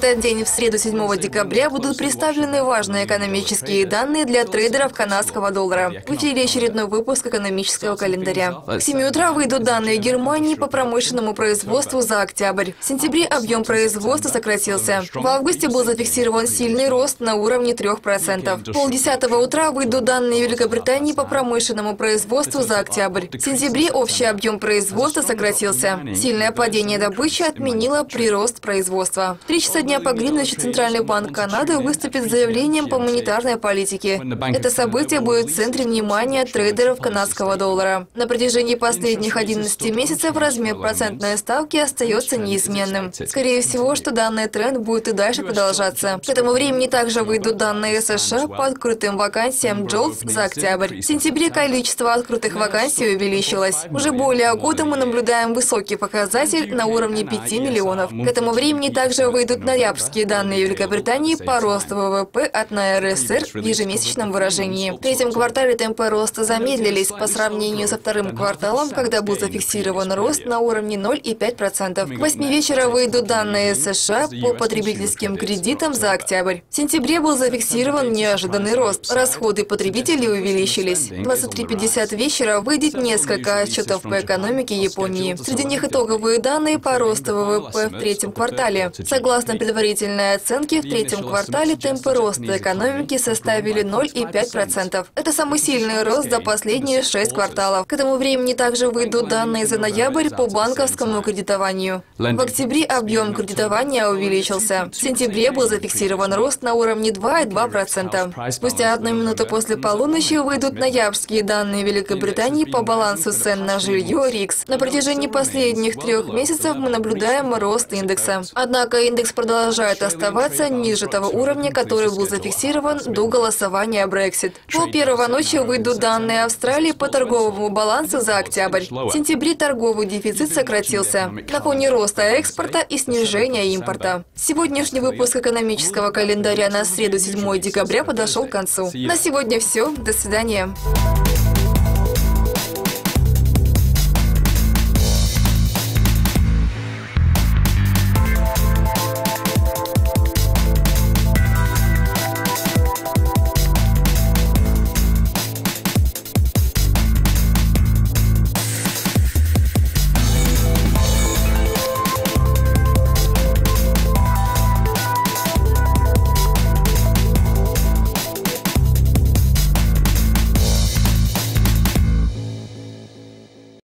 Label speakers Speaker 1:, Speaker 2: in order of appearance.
Speaker 1: этот день, в среду 7 декабря, будут представлены важные экономические данные для трейдеров канадского доллара. В эфире очередной выпуск экономического календаря. К 7 утра выйдут данные Германии по промышленному производству за октябрь. В сентябре объем производства сократился. В августе был зафиксирован сильный рост на уровне 3%. В полдесятого утра выйдут данные Великобритании по промышленному производству за октябрь. В сентябре общий объем производства сократился. Сильное падение добычи отменило прирост производства. В 3 часа дня по Гринвичу Центральный банк Канады выступит с заявлением по монетарной политике. Это событие будет в центре внимания трейдеров канадского доллара. На протяжении последних 11 месяцев размер процентной ставки остается неизменным. Скорее всего, что данный тренд будет и дальше продолжаться. К этому времени также выйдут данные США по открытым вакансиям JOLTS за октябрь. В сентябре количество открытых вакансий увеличилось. Уже более года мы наблюдаем высокий показатель на уровне 5 миллионов. К этому времени также выйдут ноябрьские данные Великобритании по росту ВВП от НРСР в ежемесячном выражении. В третьем квартале темпы роста замедлились по сравнению со вторым кварталом, когда был зафиксирован рост на уровне 0,5%. К 8 вечера выйдут данные США по потребительским кредитам за октябрь. В сентябре был зафиксирован неожиданный рост. Расходы потребителей увеличились. В 23:50 вечера выйдет несколько отчетов по экономике Японии. Среди них итоговые данные по росту ВВП в третьем квартале. Согласно предварительной оценке, в третьем квартале темпы роста экономики составили 0,5%. Это самый сильный рост за последние 6 кварталов. К этому времени также выйдут данные за ноябрь по банковскому кредитованию. В октябре объем кредитования увеличился. В сентябре был зафиксирован рост на уровне 2,2%. Спустя 1 минуту после полуночи выйдут ноябрьские данные Великобритании по балансу цен на жилье РИКС. На протяжении последних 3 месяцев мы наблюдаем рост индекса. Однако индекс продолжает оставаться ниже того уровня, который был зафиксирован до голосования Brexit. Пол-первого ночи выйдут данные Австралии по торговому балансу за октябрь. В сентябре торговый дефицит сократился на фоне роста экспорта и снижения импорта. Сегодняшний выпуск экономического календаря на среду 7 декабря подошел к концу. На сегодня все. До свидания.